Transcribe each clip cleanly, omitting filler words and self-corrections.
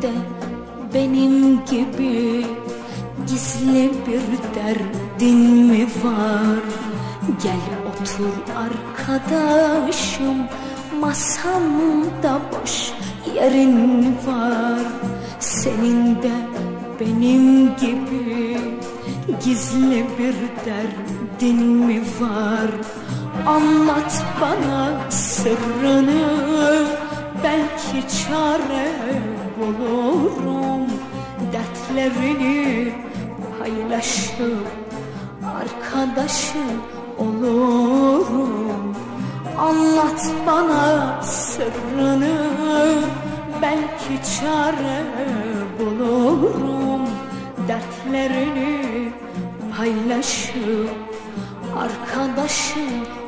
de benim gibi gizli bir derdin mi var? Gel otur arkadaşım, masamda boş yerin var. Senin de benim gibi gizli bir derdin mi var? Anlat bana sırrını, belki çare bulurum. Dertlerini paylaşıp arkadaşın olurum. Anlat bana sırrını, belki çare bulurum. Dertlerini paylaşıp arkadaşın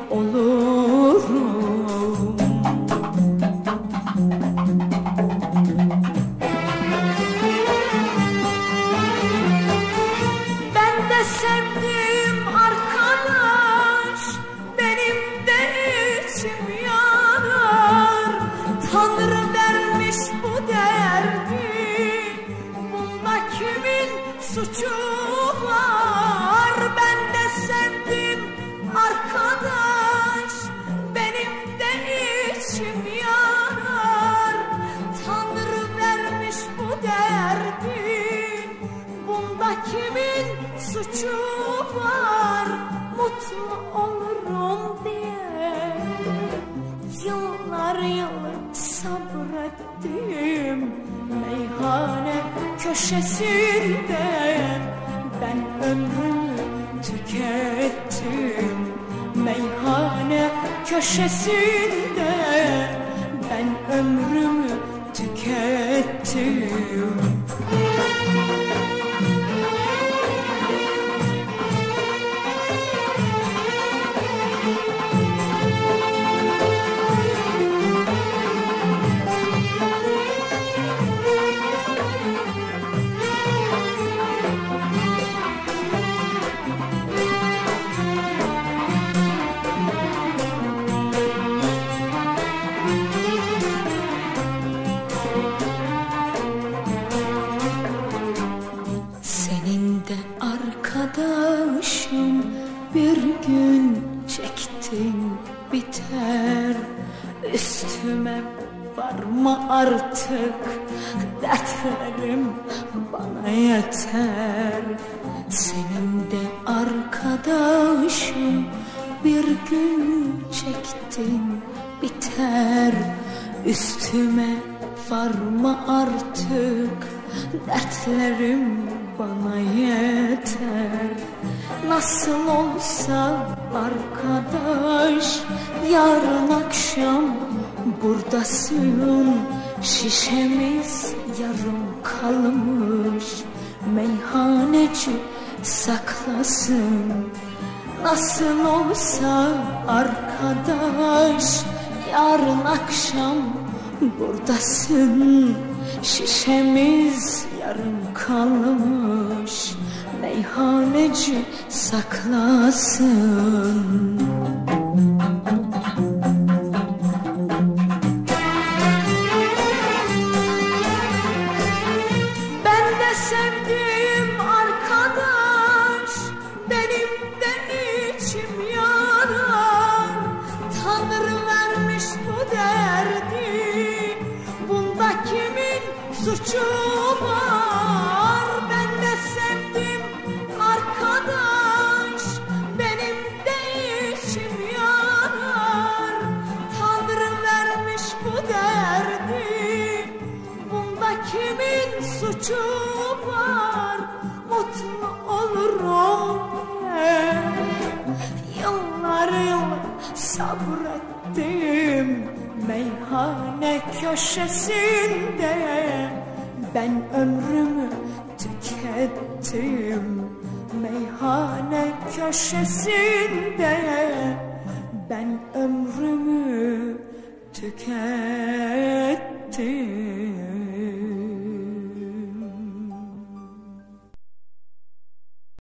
olurum. Ben de sevdim arkadaş, benim de içim yanar. Tanrı vermiş bu derdi, bunda kimin suçu var? Ben de sevdim arkadaş, benim de içim yanar. Tanrı vermiş bu derdi, bunda kimin suçu var? Mutlu olurum diye yıllar yılı sabrettim. Meyhane köşesinde ben ömrümü tükettim. Meyhane köşesinde ben ömrümü tükettim. Arkadaşım bir gün çektin biter, üstüme varma artık, dertlerim bana yeter. Senin de arkadaşım bir gün çektin biter, üstüme varma artık, dertlerim bana yeter. Nasıl olsa arkadaş, yarın akşam buradasın. Şişemiz yarım kalmış, meyhaneci saklasın. Nasıl olsa arkadaş, yarın akşam buradasın. Şişemiz yarım kalmış, meyhaneci saklasın. Ben de sevdim arkadaş, benim de içim yanar. Tanrı vermiş bu derdi, bunda kimin suçu var? Ben de sevdim arkadaş, benim de içim yanar. Tanrı vermiş bu derdi, bunda kimin suçu var? Mutlu olurum diye yıllar yıl sabrettim. Meyhane köşesinde ben ömrümü tükettim. Meyhane köşesinde ben ömrümü tükettim.